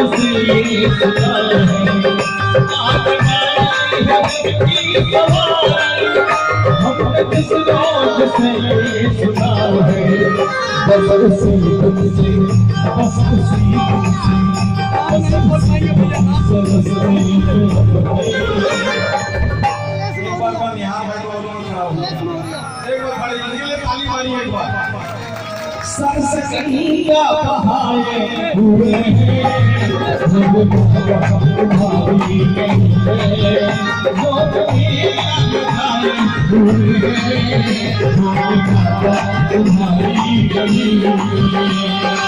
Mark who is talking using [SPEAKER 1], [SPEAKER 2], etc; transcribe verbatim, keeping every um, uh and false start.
[SPEAKER 1] से ये सुना है आज की सवारी हमने किस रोज से ये सुना है बस से तुमसे बस से तुमसे बस एक बार बार यहाँ बैठो और खड़ा हो एक बार खड़े इनके लिए ताली मारी एक बार सर से कहीं पहाड़े हुए हैं जब तुम्हारी गई है जो तुम्हारे हुए हैं तुम्हारी गई है